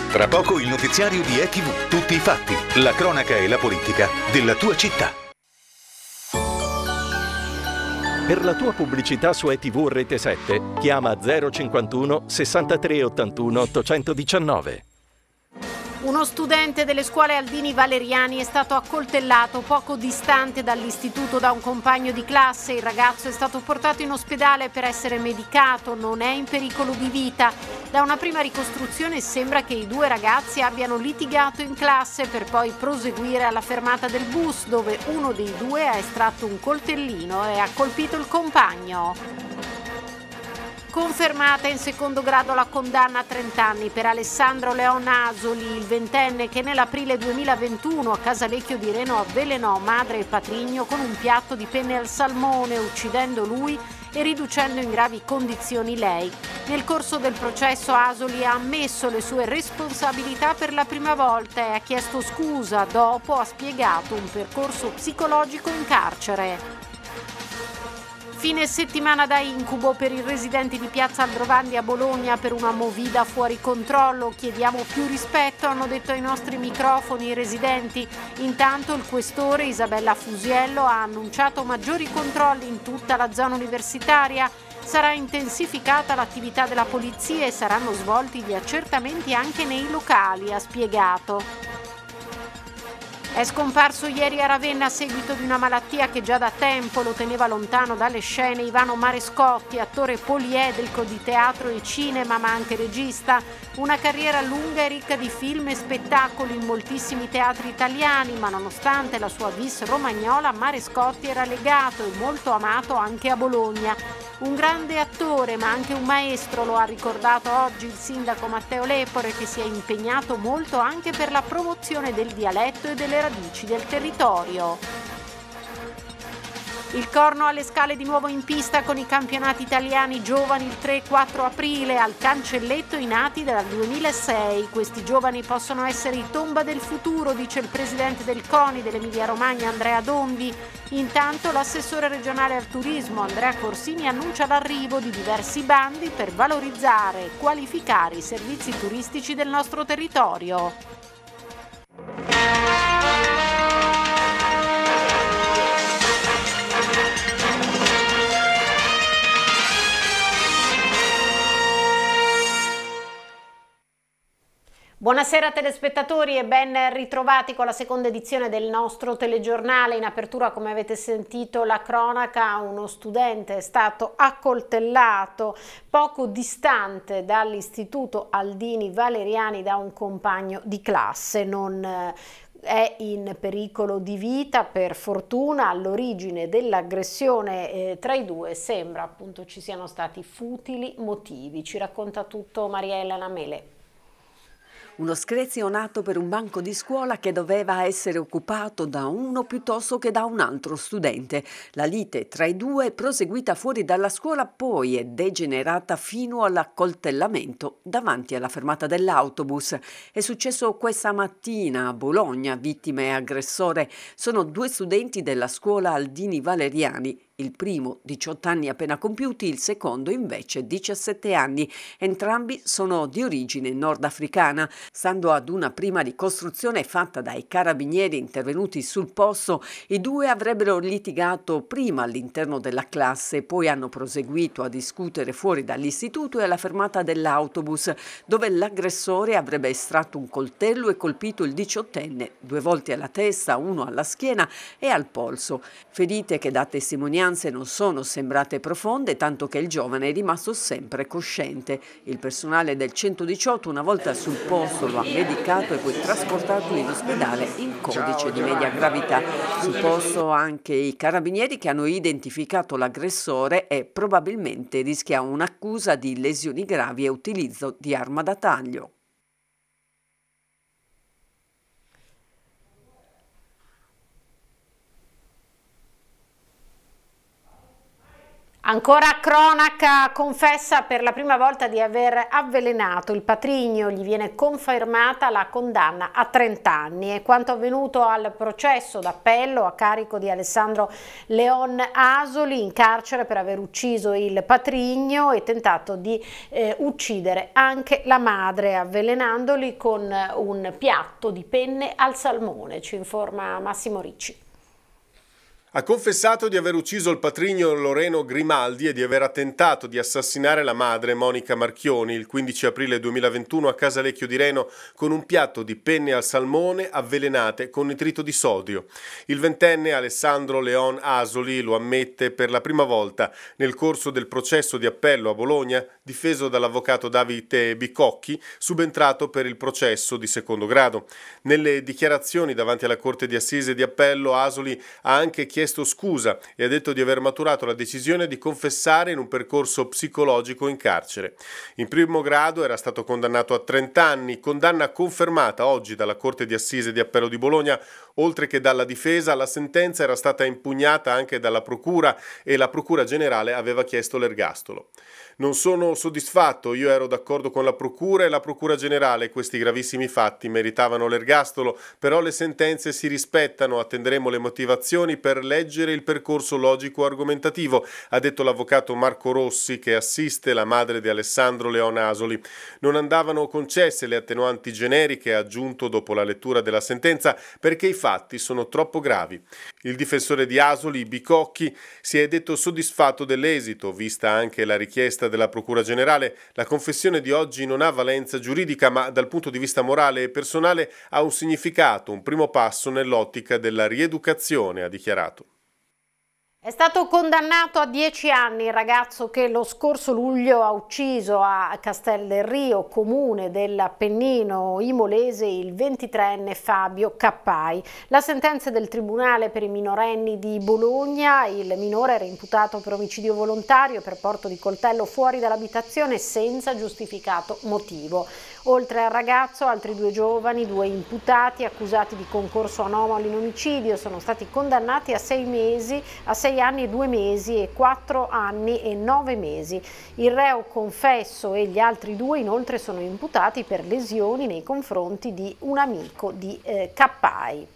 Tra poco il notiziario di ETV. Tutti i fatti, la cronaca e la politica della tua città. Per la tua pubblicità su ETV Rete 7, chiama 051 63 81 819. Uno studente delle scuole Aldini Valeriani è stato accoltellato poco distante dall'istituto da un compagno di classe. Il ragazzo è stato portato in ospedale per essere medicato, non è in pericolo di vita. Da una prima ricostruzione sembra che i due ragazzi abbiano litigato in classe per poi proseguire alla fermata del bus, dove uno dei due ha estratto un coltellino e ha colpito il compagno. Confermata in secondo grado la condanna a 30 anni per Alessandro Leon Asoli, il ventenne che nell'aprile 2021 a Casalecchio di Reno avvelenò madre e patrigno con un piatto di penne al salmone, uccidendo lui e riducendo in gravi condizioni lei. Nel corso del processo Asoli ha ammesso le sue responsabilità per la prima volta e ha chiesto scusa. Dopo ha spiegato un percorso psicologico in carcere. Fine settimana da incubo per i residenti di Piazza Aldrovandi a Bologna per una movida fuori controllo. Chiediamo più rispetto, hanno detto ai nostri microfoni i residenti. Intanto il questore Isabella Fusiello ha annunciato maggiori controlli in tutta la zona universitaria. Sarà intensificata l'attività della polizia e saranno svolti gli accertamenti anche nei locali, ha spiegato. È scomparso ieri a Ravenna a seguito di una malattia che già da tempo lo teneva lontano dalle scene Ivano Marescotti, attore poliedrico di teatro e cinema ma anche regista. Una carriera lunga e ricca di film e spettacoli in moltissimi teatri italiani, ma nonostante la sua vis romagnola, Marescotti era legato e molto amato anche a Bologna. Un grande attore ma anche un maestro, lo ha ricordato oggi il sindaco Matteo Lepore, che si è impegnato molto anche per la promozione del dialetto e delle radici del territorio. Il Corno alle Scale di nuovo in pista con i campionati italiani giovani il 3 e 4 aprile al Cancelletto, i nati dal 2006. Questi giovani possono essere i tomba del futuro, dice il presidente del CONI dell'Emilia Romagna Andrea Dondi. Intanto l'assessore regionale al turismo Andrea Corsini annuncia l'arrivo di diversi bandi per valorizzare e qualificare i servizi turistici del nostro territorio. Buonasera telespettatori e ben ritrovati con la seconda edizione del nostro telegiornale. In apertura, come avete sentito, la cronaca: uno studente è stato accoltellato poco distante dall'istituto Aldini Valeriani da un compagno di classe. Non è in pericolo di vita, per fortuna. All'origine dell'aggressione tra i due sembra appunto ci siano stati futili motivi. Ci racconta tutto Mariella Namele. Uno screzio nato per un banco di scuola che doveva essere occupato da uno piuttosto che da un altro studente. La lite tra i due è proseguita fuori dalla scuola, poi è degenerata fino all'accoltellamento davanti alla fermata dell'autobus. È successo questa mattina a Bologna. Vittime e aggressore sono due studenti della scuola Aldini Valeriani. Il primo 18 anni appena compiuti, il secondo invece 17 anni. Entrambi sono di origine nordafricana. Stando ad una prima ricostruzione fatta dai carabinieri intervenuti sul posto, i due avrebbero litigato prima all'interno della classe, poi hanno proseguito a discutere fuori dall'istituto e alla fermata dell'autobus, dove l'aggressore avrebbe estratto un coltello e colpito il 18enne, 2 volte alla testa, 1 alla schiena e al polso. Ferite che da testimonianze non sono sembrate profonde, tanto che il giovane è rimasto sempre cosciente. Il personale del 118, una volta sul posto, lo ha medicato e poi trasportato in ospedale in codice di media gravità. Sul posto anche i carabinieri, che hanno identificato l'aggressore e probabilmente rischia un'accusa di lesioni gravi e utilizzo di arma da taglio. Ancora cronaca, confessa per la prima volta di aver avvelenato il patrigno, gli viene confermata la condanna a 30 anni. È quanto avvenuto al processo d'appello a carico di Alessandro Leon Asoli, in carcere per aver ucciso il patrigno e tentato di uccidere anche la madre, avvelenandoli con un piatto di penne al salmone, ci informa Massimo Ricci. Ha confessato di aver ucciso il patrigno Loreno Grimaldi e di aver tentato di assassinare la madre Monica Marchioni il 15 aprile 2021 a Casalecchio di Reno con un piatto di penne al salmone avvelenate con nitrito di sodio. Il ventenne Alessandro Leon Asoli lo ammette per la prima volta nel corso del processo di appello a Bologna, difeso dall'avvocato Davide Bicocchi, subentrato per il processo di secondo grado. Nelle dichiarazioni davanti alla Corte di Assise di Appello, Asoli ha anche chiesto scusa e ha detto di aver maturato la decisione di confessare in un percorso psicologico in carcere. In primo grado era stato condannato a 30 anni, condanna confermata oggi dalla Corte di Assise di Appello di Bologna. Oltre che dalla difesa, la sentenza era stata impugnata anche dalla Procura e la Procura Generale aveva chiesto l'ergastolo. Non sono soddisfatto, io ero d'accordo con la Procura e la Procura Generale, questi gravissimi fatti meritavano l'ergastolo, però le sentenze si rispettano, attenderemo le motivazioni per leggere il percorso logico-argomentativo, ha detto l'avvocato Marco Rossi che assiste la madre di Alessandro Leon Asoli. Non andavano concesse le attenuanti generiche, ha aggiunto dopo la lettura della sentenza, perché i fatti sono troppo gravi. Il difensore di Asoli, Bicocchi, si è detto soddisfatto dell'esito, vista anche la richiesta della Procura Generale. La confessione di oggi non ha valenza giuridica, ma dal punto di vista morale e personale ha un significato, un primo passo nell'ottica della rieducazione, ha dichiarato. È stato condannato a 10 anni il ragazzo che lo scorso luglio ha ucciso a Castel del Rio, comune dell'Appennino imolese, il 23enne Fabio Cappai. La sentenza del Tribunale per i minorenni di Bologna: il minore era imputato per omicidio volontario per porto di coltello fuori dall'abitazione senza giustificato motivo. Oltre al ragazzo, altri 2 giovani, 2 imputati accusati di concorso anomalo in omicidio, sono stati condannati a 6 anni e 2 mesi e 4 anni e 9 mesi. Il reo confesso e gli altri 2 inoltre sono imputati per lesioni nei confronti di un amico di Cappai.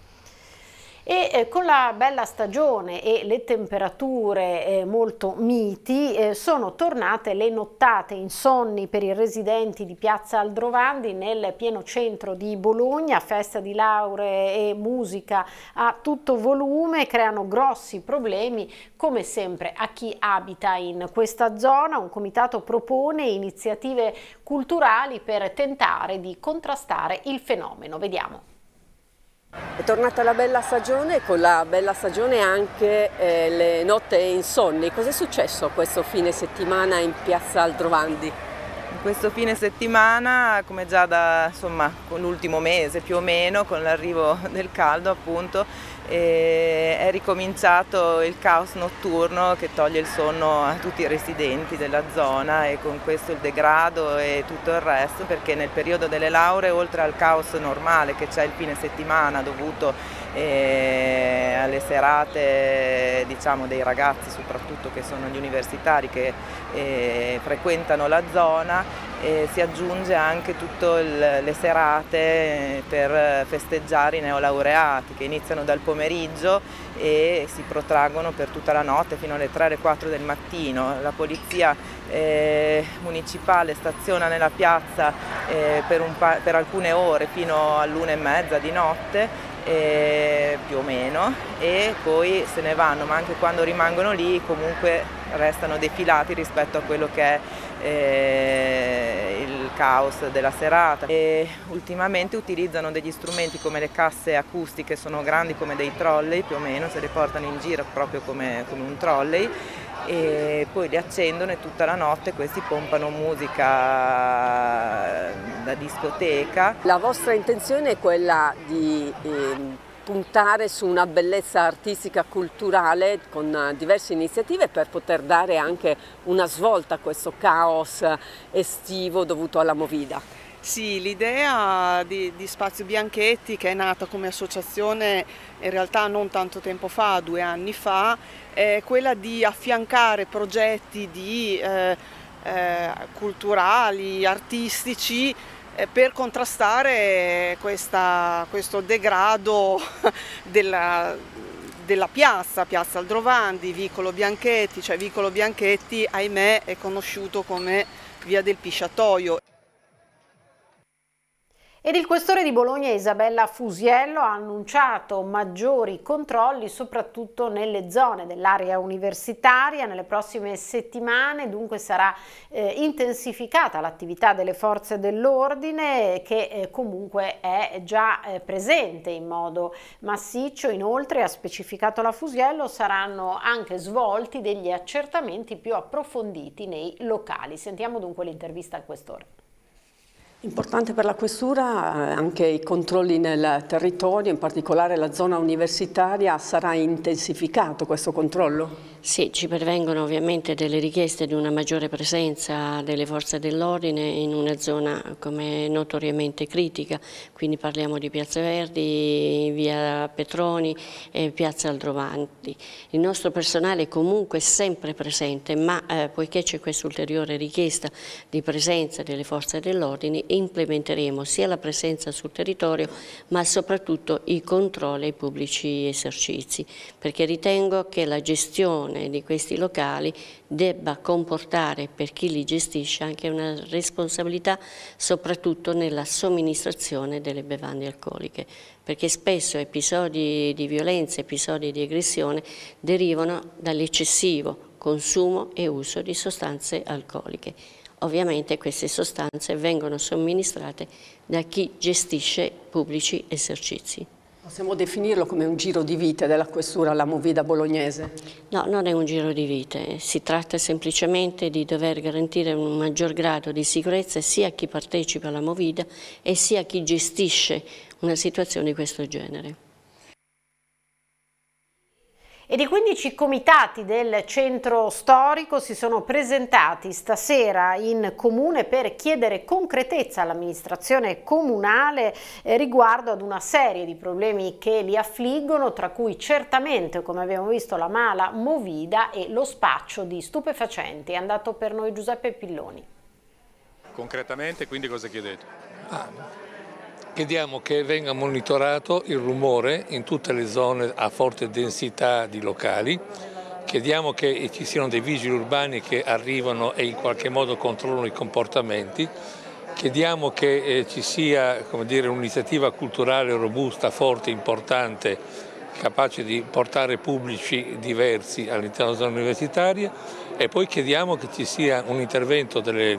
E con la bella stagione e le temperature molto miti sono tornate le nottate insonni per i residenti di Piazza Aldrovandi nel pieno centro di Bologna. Festa di lauree e musica a tutto volume creano grossi problemi come sempre a chi abita in questa zona. Un comitato propone iniziative culturali per tentare di contrastare il fenomeno. Vediamo. È tornata la bella stagione, con la bella stagione anche le notte insonni. Cos'è successo questo fine settimana in Piazza Aldrovandi? Questo fine settimana, come già da con l'ultimo mese più o meno, con l'arrivo del caldo appunto, è ricominciato il caos notturno che toglie il sonno a tutti i residenti della zona, e con questo il degrado e tutto il resto, perché nel periodo delle lauree, oltre al caos normale che c'è il fine settimana dovuto alle serate dei ragazzi, soprattutto che sono gli universitari che frequentano la zona, si aggiunge anche tutte le serate per festeggiare i neolaureati che iniziano dal pomeriggio e si protraggono per tutta la notte fino alle 3 alle 4 del mattino. La polizia municipale staziona nella piazza per alcune ore fino all'1:30 di notte più o meno, e poi se ne vanno, ma anche quando rimangono lì comunque restano defilati rispetto a quello che è il caos della serata. E ultimamente utilizzano degli strumenti come le casse acustiche, sono grandi come dei trolley più o meno, se le portano in giro proprio come un trolley, e poi li accendono e tutta la notte questi pompano musica da discoteca. La vostra intenzione è quella di puntare su una bellezza artistica culturale con diverse iniziative per poter dare anche una svolta a questo caos estivo dovuto alla Movida. Sì, l'idea di Spazio Bianchetti, che è nata come associazione in realtà non tanto tempo fa, 2 anni fa, è quella di affiancare progetti culturali, artistici, per contrastare questo degrado della piazza Aldrovandi, Vicolo Bianchetti, cioè Vicolo Bianchetti, ahimè, è conosciuto come Via del Pisciatoio. Ed il questore di Bologna Isabella Fusiello ha annunciato maggiori controlli soprattutto nelle zone dell'area universitaria. Nelle prossime settimane dunque sarà intensificata l'attività delle forze dell'ordine che comunque è già presente in modo massiccio. Inoltre, ha specificato la Fusiello, saranno anche svolti degli accertamenti più approfonditi nei locali. Sentiamo dunque l'intervista al questore. Importante per la questura anche i controlli nel territorio, in particolare la zona universitaria. Sarà intensificato questo controllo? Sì, ci pervengono ovviamente delle richieste di una maggiore presenza delle forze dell'ordine in una zona come notoriamente critica, quindi parliamo di Piazza Verdi, via Petroni e Piazza Aldrovandi. Il nostro personale comunque è sempre presente, ma poiché c'è questa ulteriore richiesta di presenza delle forze dell'ordine, implementeremo sia la presenza sul territorio ma soprattutto i controlli ai pubblici esercizi, perché ritengo che la gestione di questi locali debba comportare per chi li gestisce anche una responsabilità soprattutto nella somministrazione delle bevande alcoliche, perché spesso episodi di violenza, episodi di aggressione derivano dall'eccessivo consumo e uso di sostanze alcoliche. Ovviamente queste sostanze vengono somministrate da chi gestisce pubblici esercizi. Possiamo definirlo come un giro di vite della questura alla Movida bolognese? No, non è un giro di vite, si tratta semplicemente di dover garantire un maggior grado di sicurezza sia a chi partecipa alla Movida e sia a chi gestisce una situazione di questo genere. Ed i 15 comitati del centro storico si sono presentati stasera in comune per chiedere concretezza all'amministrazione comunale riguardo ad una serie di problemi che li affliggono, tra cui certamente, come abbiamo visto, la mala movida e lo spaccio di stupefacenti. È andato per noi Giuseppe Pilloni. Concretamente, quindi cosa chiedete? Chiediamo che venga monitorato il rumore in tutte le zone a forte densità di locali, chiediamo che ci siano dei vigili urbani che arrivano e in qualche modo controllano i comportamenti, chiediamo che ci sia, come dire, un'iniziativa culturale robusta, forte, importante, capace di portare pubblici diversi all'interno della zona universitaria, e poi chiediamo che ci sia un intervento delle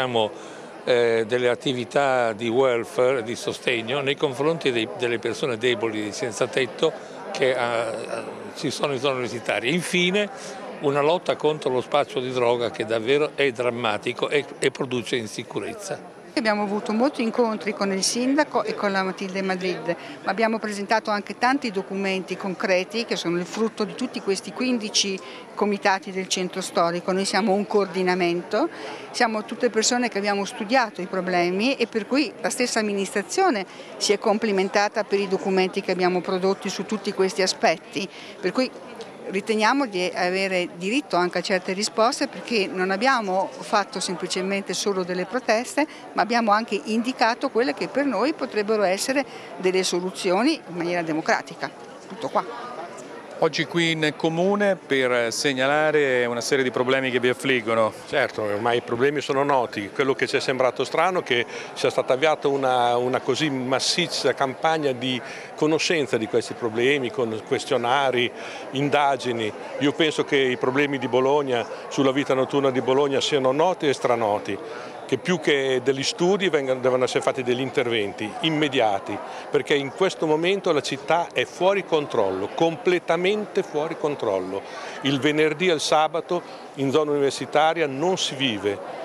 attività di welfare, di sostegno nei confronti delle persone deboli, senza tetto che ci sono in zona universitaria. Infine una lotta contro lo spaccio di droga che davvero è drammatico e produce insicurezza. Abbiamo avuto molti incontri con il sindaco e con la Matilde Madrid, ma abbiamo presentato anche tanti documenti concreti che sono il frutto di tutti questi 15 comitati del centro storico. Noi siamo un coordinamento, siamo tutte persone che abbiamo studiato i problemi e per cui la stessa amministrazione si è complimentata per i documenti che abbiamo prodotti su tutti questi aspetti, per cui riteniamo di avere diritto anche a certe risposte, perché non abbiamo fatto semplicemente solo delle proteste, ma abbiamo anche indicato quelle che per noi potrebbero essere delle soluzioni in maniera democratica. Tutto qua. Oggi qui in comune per segnalare una serie di problemi che vi affliggono. Certo, ormai i problemi sono noti. Quello che ci è sembrato strano è che sia stata avviata una così massiccia campagna di conoscenza di questi problemi, con questionari, indagini. Io penso che i problemi di Bologna, sulla vita notturna di Bologna, siano noti e stranoti, che più che degli studi devono essere fatti degli interventi immediati, perché in questo momento la città è fuori controllo, completamente fuori controllo. Il venerdì e il sabato in zona universitaria non si vive.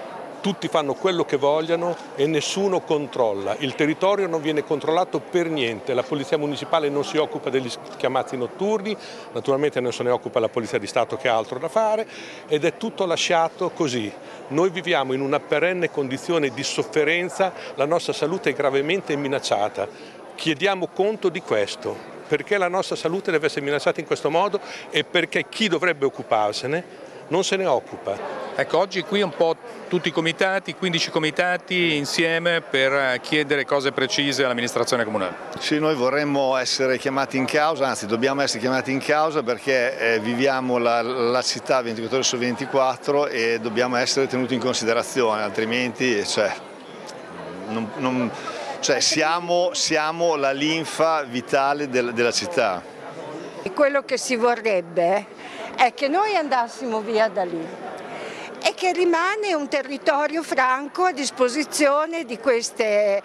tutti fanno quello che vogliono e nessuno controlla. Il territorio non viene controllato per niente, la Polizia Municipale non si occupa degli schiamazzi notturni, naturalmente non se ne occupa la Polizia di Stato che ha altro da fare ed è tutto lasciato così. Noi viviamo in una perenne condizione di sofferenza, la nostra salute è gravemente minacciata. Chiediamo conto di questo, perché la nostra salute deve essere minacciata in questo modo e perché chi dovrebbe occuparsene non se ne occupa. Ecco, oggi qui un po' tutti i comitati, 15 comitati insieme per chiedere cose precise all'amministrazione comunale. Sì, noi vorremmo essere chiamati in causa, anzi dobbiamo essere chiamati in causa perché viviamo la città 24 ore su 24 e dobbiamo essere tenuti in considerazione, altrimenti siamo la linfa vitale della città. Quello che si vorrebbe è che noi andassimo via da lì e che rimane un territorio franco a disposizione di queste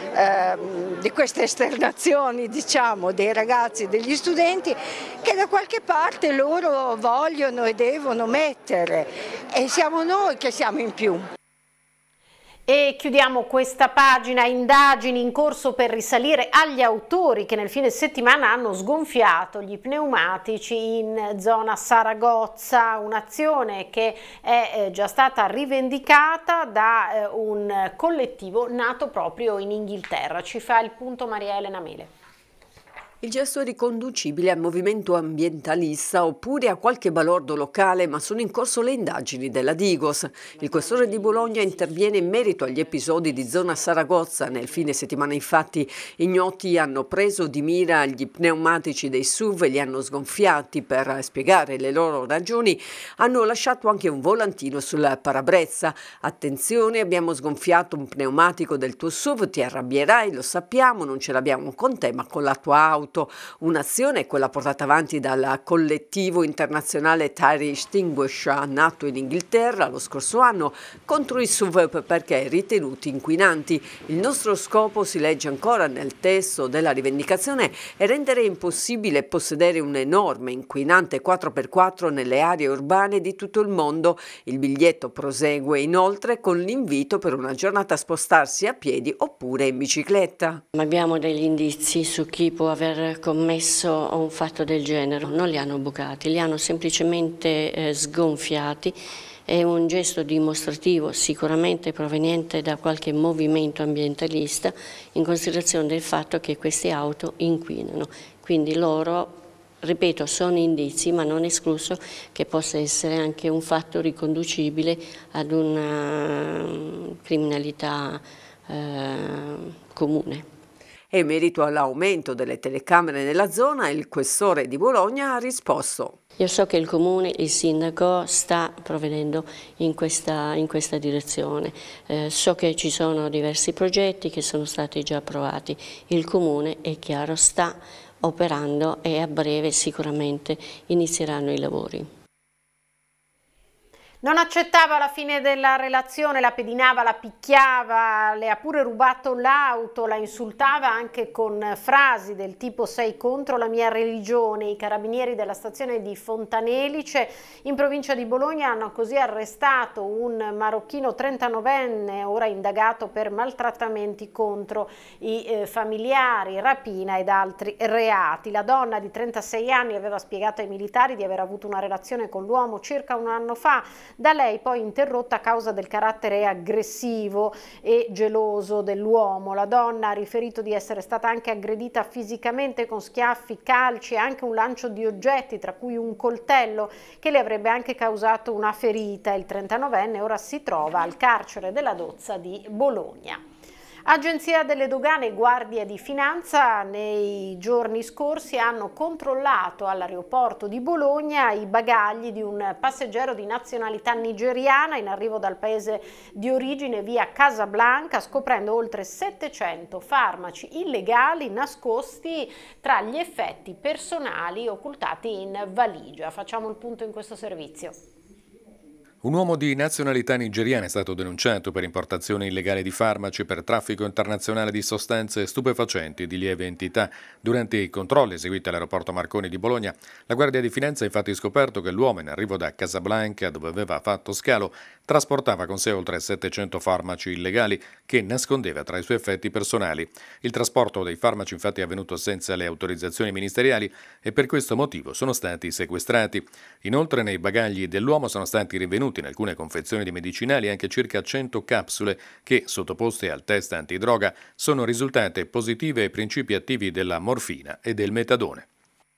esternazioni, diciamo, dei ragazzi e degli studenti che da qualche parte loro vogliono e devono mettere, e siamo noi che siamo in più. E chiudiamo questa pagina, indagini in corso per risalire agli autori che nel fine settimana hanno sgonfiato gli pneumatici in zona Saragozza, un'azione che è già stata rivendicata da un collettivo nato proprio in Inghilterra. Ci fa il punto Maria Elena Mele. Il gesto è riconducibile al movimento ambientalista oppure a qualche balordo locale, ma sono in corso le indagini della Digos. Il questore di Bologna interviene in merito agli episodi di zona Saragozza. Nel fine settimana infatti ignoti hanno preso di mira gli pneumatici dei SUV e li hanno sgonfiati. Per spiegare le loro ragioni hanno lasciato anche un volantino sulla parabrezza. Attenzione, abbiamo sgonfiato un pneumatico del tuo SUV, ti arrabbierai, lo sappiamo, non ce l'abbiamo con te ma con la tua auto. Un'azione, quella portata avanti dal collettivo internazionale Tire Extinguish, nato in Inghilterra lo scorso anno, contro i SUV perché ritenuti inquinanti. Il nostro scopo, si legge ancora nel testo della rivendicazione, è rendere impossibile possedere un enorme inquinante 4x4 nelle aree urbane di tutto il mondo. Il biglietto prosegue inoltre con l'invito per una giornata a spostarsi a piedi oppure in bicicletta. Abbiamo degli indizi su chi può aver commesso un fatto del genere. Non li hanno bucati, li hanno semplicemente sgonfiati. È un gesto dimostrativo sicuramente proveniente da qualche movimento ambientalista in considerazione del fatto che queste auto inquinano. Quindi loro, ripeto, sono indizi, ma non è escluso che possa essere anche un fatto riconducibile ad una criminalità comune. E in merito all'aumento delle telecamere nella zona, il questore di Bologna ha risposto. Io so che il Comune, il Sindaco sta provvedendo in questa direzione. So che ci sono diversi progetti che sono stati già approvati. Il Comune, è chiaro, sta operando e a breve sicuramente inizieranno i lavori. Non accettava la fine della relazione, la pedinava, la picchiava, le ha pure rubato l'auto, la insultava anche con frasi del tipo "sei contro la mia religione". I carabinieri della stazione di Fontanelice in provincia di Bologna hanno così arrestato un marocchino 39enne, ora indagato per maltrattamenti contro i familiari, rapina ed altri reati. La donna di 36 anni aveva spiegato ai militari di aver avuto una relazione con l'uomo circa un anno fa, da lei poi interrotta a causa del carattere aggressivo e geloso dell'uomo. La donna ha riferito di essere stata anche aggredita fisicamente con schiaffi, calci e anche un lancio di oggetti, tra cui un coltello, che le avrebbe anche causato una ferita. Il 39enne ora si trova al carcere della Dozza di Bologna. Agenzia delle Dogane e Guardia di Finanza nei giorni scorsi hanno controllato all'aeroporto di Bologna i bagagli di un passeggero di nazionalità nigeriana in arrivo dal paese di origine via Casablanca, scoprendo oltre 700 farmaci illegali nascosti tra gli effetti personali occultati in valigia. Facciamo il punto in questo servizio. Un uomo di nazionalità nigeriana è stato denunciato per importazione illegale di farmaci per traffico internazionale di sostanze stupefacenti di lieve entità. Durante i controlli eseguiti all'aeroporto Marconi di Bologna, la Guardia di Finanza ha infatti scoperto che l'uomo in arrivo da Casablanca, dove aveva fatto scalo, trasportava con sé oltre 700 farmaci illegali che nascondeva tra i suoi effetti personali. Il trasporto dei farmaci infatti è avvenuto senza le autorizzazioni ministeriali e per questo motivo sono stati sequestrati. Inoltre nei bagagli dell'uomo sono stati rinvenuti in alcune confezioni di medicinali anche circa 100 capsule che, sottoposte al test antidroga, sono risultate positive ai principi attivi della morfina e del metadone.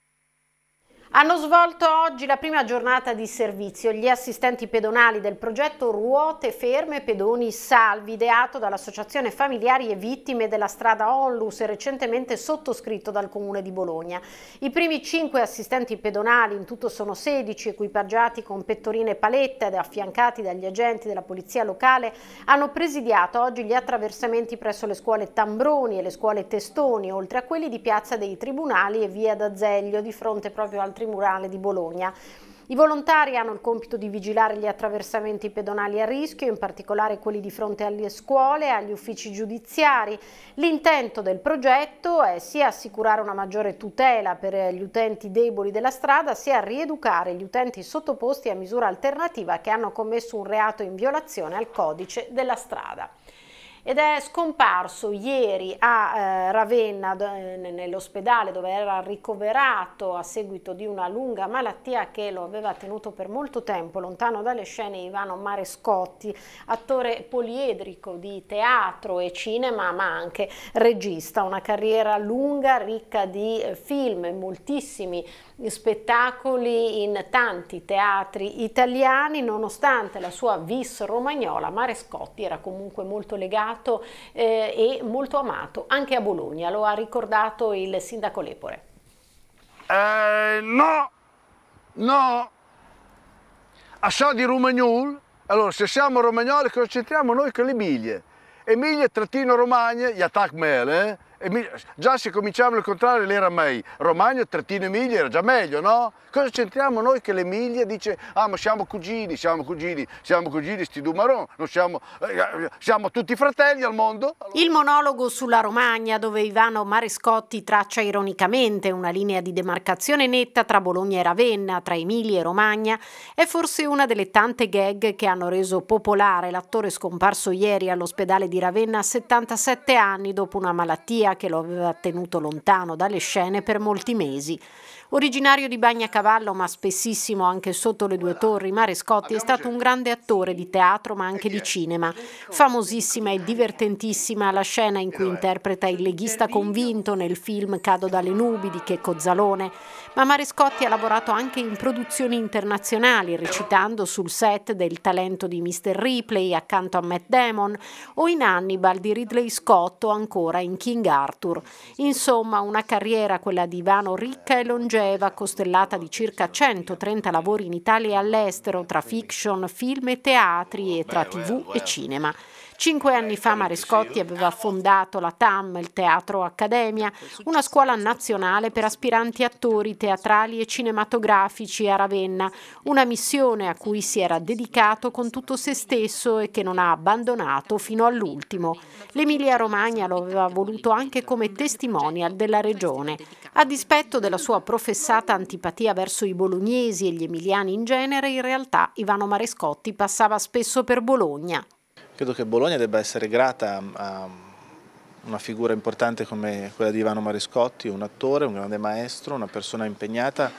Hanno svolto oggi la prima giornata di servizio gli assistenti pedonali del progetto Ruote Ferme Pedoni Salvi, ideato dall'Associazione Familiari e Vittime della Strada Onlus e recentemente sottoscritto dal Comune di Bologna. I primi 5 assistenti pedonali, in tutto sono 16, equipaggiati con pettorine e palette ed affiancati dagli agenti della polizia locale, hanno presidiato oggi gli attraversamenti presso le scuole Tambroni e le scuole Testoni, oltre a quelli di Piazza dei Tribunali e Via d'Azeglio, di fronte proprio al Tribunale di Bologna. I volontari hanno il compito di vigilare gli attraversamenti pedonali a rischio, in particolare quelli di fronte alle scuole e agli uffici giudiziari. L'intento del progetto è sia assicurare una maggiore tutela per gli utenti deboli della strada, sia rieducare gli utenti sottoposti a misura alternativa che hanno commesso un reato in violazione al codice della strada. Ed è scomparso ieri a Ravenna, nell'ospedale dove era ricoverato a seguito di una lunga malattia che lo aveva tenuto per molto tempo lontano dalle scene, Ivano Marescotti, attore poliedrico di teatro e cinema ma anche regista. Una carriera lunga, ricca di film, moltissimi spettacoli in tanti teatri italiani. Nonostante la sua vis romagnola, Marescotti era comunque molto legato e molto amato anche a Bologna, lo ha ricordato il sindaco Lepore. No, a so di Romagnol, allora se siamo romagnoli cosa c'entriamo noi con l'Emilia? Emilia-Romagna, gli attac mele, già se cominciamo il contrario l'era meglio, Romagna-Emilia era già meglio, no? Cosa c'entriamo noi che l'Emilia dice, ma siamo cugini, sti due marron, non siamo tutti fratelli al mondo? Allora... Il monologo sulla Romagna, dove Ivano Marescotti traccia ironicamente una linea di demarcazione netta tra Bologna e Ravenna, tra Emilia e Romagna, è forse una delle tante gag che hanno reso popolare l'attore scomparso ieri all'ospedale di Ravenna a 77 anni dopo una malattia che lo aveva tenuto lontano dalle scene per molti mesi. Originario di Bagnacavallo ma spessissimo anche sotto le due torri, Marescotti è stato un grande attore di teatro ma anche di cinema. Famosissima e divertentissima la scena in cui interpreta il leghista convinto nel film Cado dalle nubi di Checco Zalone, ma Marescotti ha lavorato anche in produzioni internazionali, recitando sul set del Talento di Mr. Ripley accanto a Matt Damon o in Hannibal di Ridley Scott o ancora in King Arthur. Insomma, una carriera, quella di Ivano, ricca e longeva, costellata di circa 130 lavori in Italia e all'estero, tra fiction, film e teatri e tra TV e cinema. 5 anni fa Marescotti aveva fondato la TAM, il Teatro Accademia, una scuola nazionale per aspiranti attori teatrali e cinematografici a Ravenna, una missione a cui si era dedicato con tutto se stesso e che non ha abbandonato fino all'ultimo. L'Emilia-Romagna lo aveva voluto anche come testimonial della regione. A dispetto della sua professata antipatia verso i bolognesi e gli emiliani in genere, in realtà Ivano Marescotti passava spesso per Bologna. Credo che Bologna debba essere grata a una figura importante come quella di Ivano Marescotti, un attore, un grande maestro, una persona impegnata,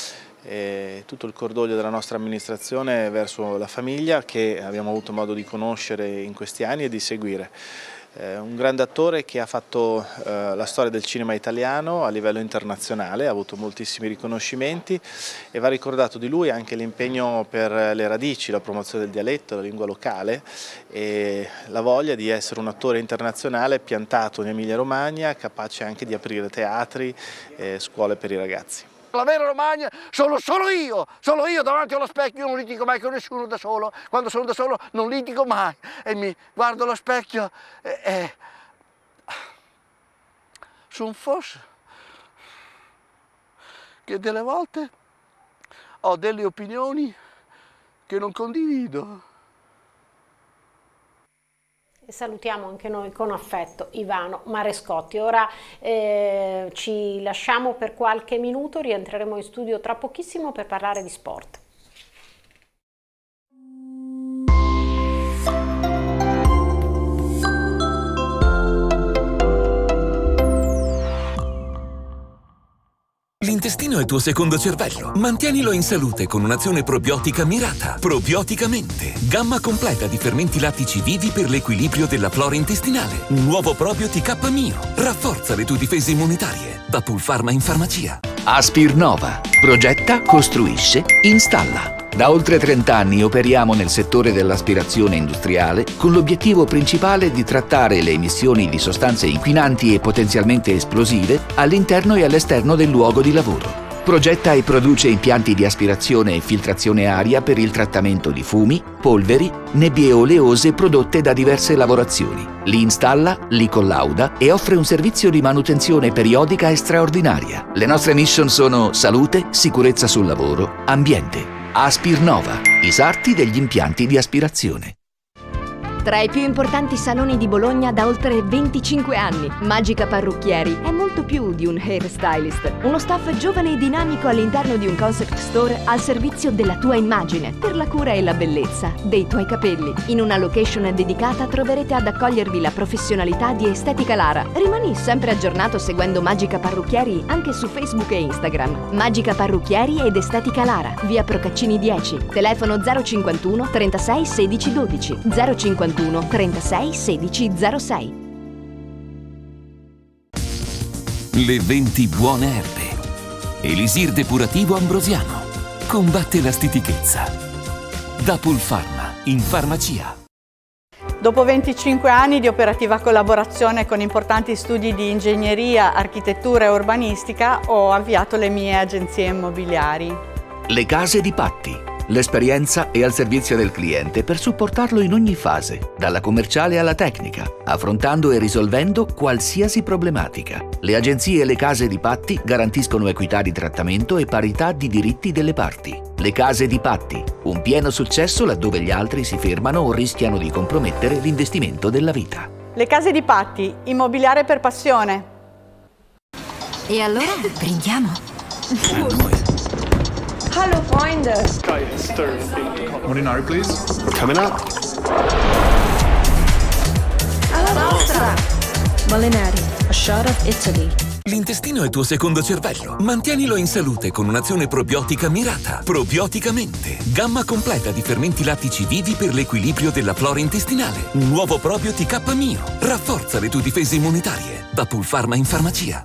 e tutto il cordoglio della nostra amministrazione verso la famiglia che abbiamo avuto modo di conoscere in questi anni e di seguire. Un grande attore che ha fatto la storia del cinema italiano a livello internazionale, ha avuto moltissimi riconoscimenti e va ricordato di lui anche l'impegno per le radici, la promozione del dialetto, la lingua locale e la voglia di essere un attore internazionale piantato in Emilia-Romagna, capace anche di aprire teatri e scuole per i ragazzi. La vera Romagna sono solo io davanti allo specchio, non litigo mai con nessuno da solo, quando sono da solo non litigo mai e mi guardo allo specchio e sono forse che delle volte ho delle opinioni che non condivido. E salutiamo anche noi con affetto Ivano Marescotti. Ora ci lasciamo per qualche minuto, rientreremo in studio tra pochissimo per parlare di sport. L'intestino è il tuo secondo cervello. Mantienilo in salute con un'azione probiotica mirata. Probioticamente. Gamma completa di fermenti lattici vivi per l'equilibrio della flora intestinale. Nuovo Probiotic K-Mio. Rafforza le tue difese immunitarie. Da Pulpharma in farmacia. Aspirnova. Progetta, costruisce, installa. Da oltre 30 anni operiamo nel settore dell'aspirazione industriale con l'obiettivo principale di trattare le emissioni di sostanze inquinanti e potenzialmente esplosive all'interno e all'esterno del luogo di lavoro. Progetta e produce impianti di aspirazione e filtrazione aria per il trattamento di fumi, polveri, nebbie oleose prodotte da diverse lavorazioni. Li installa, li collauda e offre un servizio di manutenzione periodica e straordinaria. Le nostre mission sono salute, sicurezza sul lavoro, ambiente. Aspirnova, i sarti degli impianti di aspirazione. Tra i più importanti saloni di Bologna da oltre 25 anni, Magica Parrucchieri è molto più di un hairstylist. Uno staff giovane e dinamico all'interno di un concept store al servizio della tua immagine, per la cura e la bellezza dei tuoi capelli. In una location dedicata troverete ad accogliervi la professionalità di Estetica Lara. Rimani sempre aggiornato seguendo Magica Parrucchieri anche su Facebook e Instagram. Magica Parrucchieri ed Estetica Lara, via Procaccini 10, telefono 051 36 16 12, 051 36 16 06. Le 20 buone erbe. Elisir Depurativo Ambrosiano. Combatte la stitichezza. Da Pulpharma in farmacia. Dopo 25 anni di operativa collaborazione con importanti studi di ingegneria, architettura e urbanistica, ho avviato le mie agenzie immobiliari. Le case di Patti. L'esperienza è al servizio del cliente per supportarlo in ogni fase, dalla commerciale alla tecnica, affrontando e risolvendo qualsiasi problematica. Le agenzie e le case di Patti garantiscono equità di trattamento e parità di diritti delle parti. Le case di Patti, un pieno successo laddove gli altri si fermano o rischiano di compromettere l'investimento della vita. Le case di Patti, immobiliare per passione. E allora brindiamo? Hallo Freunde! Molinari, please. Coming up. Alla nostra! Molinari, a shot of Italy. L'intestino è il tuo secondo cervello. Mantienilo in salute con un'azione probiotica mirata. Probioticamente. Gamma completa di fermenti lattici vivi per l'equilibrio della flora intestinale. Nuovo Probiotic K-Mio. Rafforza le tue difese immunitarie. Da Pulpharma in farmacia.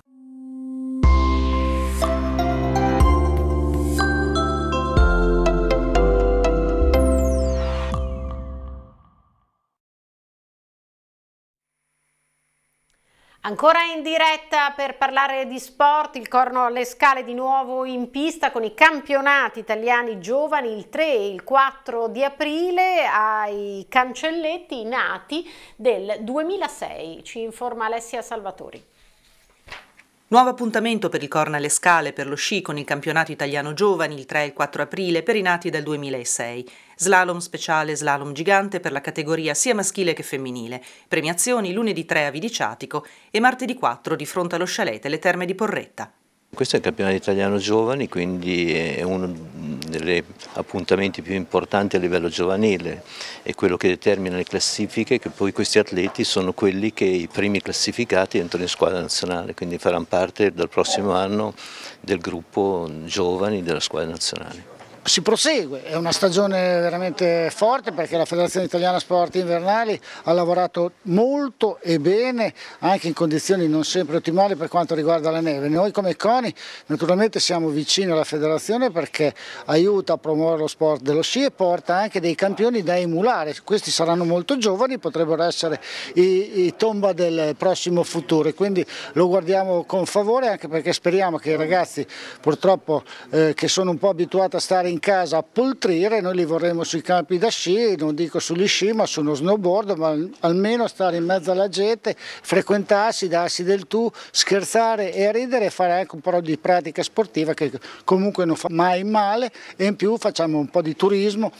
Ancora in diretta per parlare di sport, il Corno alle Scale di nuovo in pista con i campionati italiani giovani il 3 e il 4 di aprile ai cancelletti nati del 2006, ci informa Alessia Salvatori. Nuovo appuntamento per il Corno alle Scale per lo sci con il campionato italiano giovani il 3 e il 4 aprile per i nati del 2006. Slalom speciale, slalom gigante per la categoria sia maschile che femminile. Premiazioni lunedì 3 a Vidiciatico e martedì 4 di fronte allo Chalet Le Terme di Porretta. Questo è il campionato italiano giovani, quindi è uno degli appuntamenti più importanti a livello giovanile, è quello che determina le classifiche, che poi questi atleti sono quelli che i primi classificati entrano in squadra nazionale, quindi faranno parte dal prossimo anno del gruppo giovani della squadra nazionale. Si prosegue, è una stagione veramente forte perché la Federazione Italiana Sport Invernali ha lavorato molto e bene anche in condizioni non sempre ottimali per quanto riguarda la neve. Noi come CONI naturalmente siamo vicini alla federazione perché aiuta a promuovere lo sport dello sci e porta anche dei campioni da emulare. Questi saranno molto giovani, potrebbero essere i tomba del prossimo futuro e quindi lo guardiamo con favore anche perché speriamo che i ragazzi purtroppo che sono un po' abituati a stare in casa a poltrire, noi li vorremmo sui campi da sci, non dico sugli sci ma su uno snowboard, ma almeno stare in mezzo alla gente, frequentarsi, darsi del tu, scherzare e ridere e fare anche un po' di pratica sportiva che comunque non fa mai male e in più facciamo un po' di turismo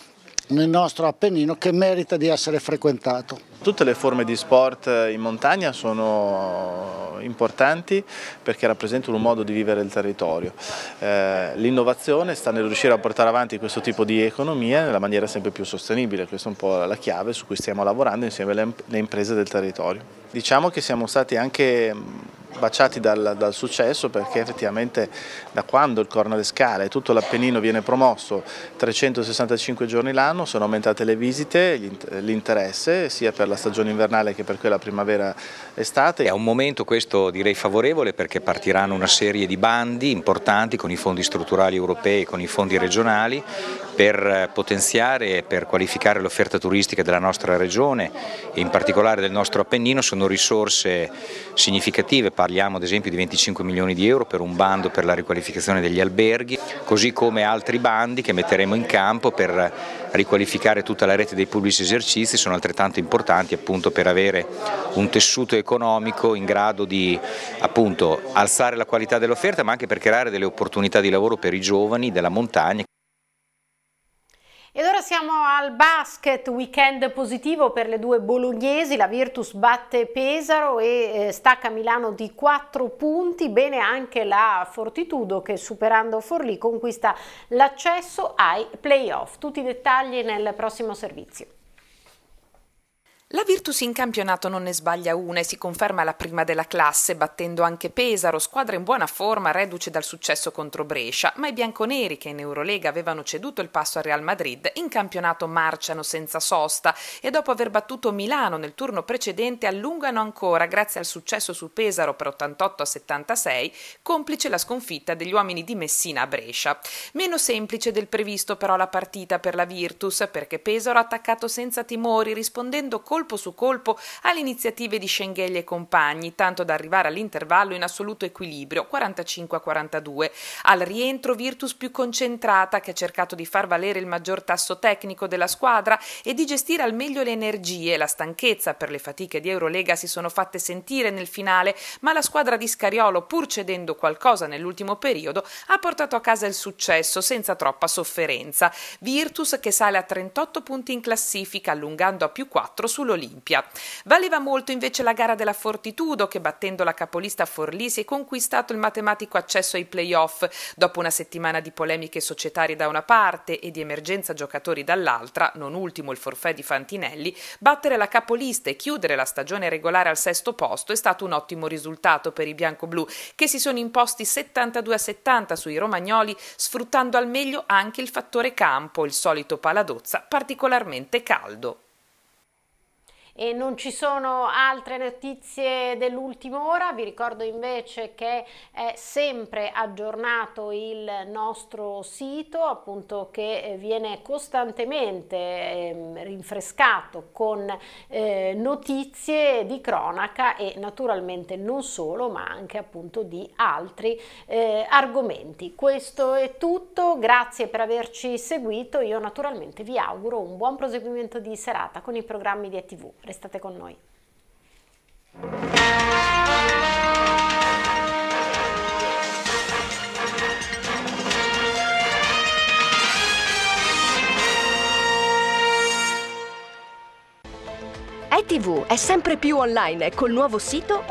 nel nostro Appennino che merita di essere frequentato. Tutte le forme di sport in montagna sono importanti perché rappresentano un modo di vivere il territorio. L'innovazione sta nel riuscire a portare avanti questo tipo di economia nella maniera sempre più sostenibile, questa è un po' la chiave su cui stiamo lavorando insieme alle imprese del territorio. Diciamo che siamo stati anche baciati dal successo perché effettivamente da quando il Corno alle Scale e tutto l'Appennino viene promosso 365 giorni l'anno sono aumentate le visite, l'interesse sia per la stagione invernale che per quella primavera-estate. È un momento questo direi favorevole perché partiranno una serie di bandi importanti con i fondi strutturali europei e con i fondi regionali per potenziare e per qualificare l'offerta turistica della nostra regione e in particolare del nostro Appennino. Sono risorse significative, parliamo ad esempio di 25 milioni di euro per un bando per la riqualificazione degli alberghi, così come altri bandi che metteremo in campo per riqualificare tutta la rete dei pubblici esercizi, sono altrettanto importanti appunto per avere un tessuto economico in grado di appunto alzare la qualità dell'offerta ma anche per creare delle opportunità di lavoro per i giovani della montagna. Ed ora siamo al basket, weekend positivo per le due bolognesi, la Virtus batte Pesaro e stacca Milano di 4 punti, bene anche la Fortitudo che superando Forlì conquista l'accesso ai play-off. Tutti i dettagli nel prossimo servizio. La Virtus in campionato non ne sbaglia una e si conferma la prima della classe, battendo anche Pesaro, squadra in buona forma, reduce dal successo contro Brescia, ma i bianconeri, che in Eurolega avevano ceduto il passo al Real Madrid, in campionato marciano senza sosta e dopo aver battuto Milano nel turno precedente allungano ancora grazie al successo su Pesaro per 88-76, complice la sconfitta degli uomini di Messina a Brescia. Meno semplice del previsto però la partita per la Virtus, perché Pesaro ha attaccato senza timori, rispondendo colpo su colpo alle iniziative di Schengelli e compagni, tanto da arrivare all'intervallo in assoluto equilibrio, 45-42. Al rientro Virtus più concentrata, che ha cercato di far valere il maggior tasso tecnico della squadra e di gestire al meglio le energie. La stanchezza per le fatiche di Eurolega si sono fatte sentire nel finale, ma la squadra di Scariolo, pur cedendo qualcosa nell'ultimo periodo, ha portato a casa il successo senza troppa sofferenza. Virtus che sale a 38 punti in classifica, allungando a più 4 sull'Olimpia. Valeva molto invece la gara della Fortitudo che, battendo la capolista Forlì, si è conquistato il matematico accesso ai play-off. Dopo una settimana di polemiche societarie da una parte e di emergenza giocatori dall'altra, non ultimo il forfait di Fantinelli, battere la capolista e chiudere la stagione regolare al 6° posto è stato un ottimo risultato per i biancoblù, che si sono imposti 72-70 sui romagnoli, sfruttando al meglio anche il fattore campo, il solito Paladozza particolarmente caldo. E non ci sono altre notizie dell'ultima ora, vi ricordo invece che è sempre aggiornato il nostro sito, appunto che viene costantemente rinfrescato con notizie di cronaca e naturalmente non solo, ma anche appunto di altri argomenti. Questo è tutto, grazie per averci seguito, io naturalmente vi auguro un buon proseguimento di serata con i programmi di ETV. Restate con noi. ETV è sempre più online col nuovo sito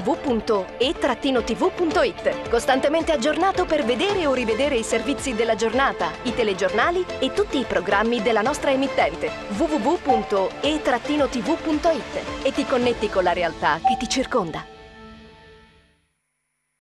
www.e-tv.it, costantemente aggiornato per vedere o rivedere i servizi della giornata, i telegiornali e tutti i programmi della nostra emittente www.e-tv.it e ti connetti con la realtà che ti circonda.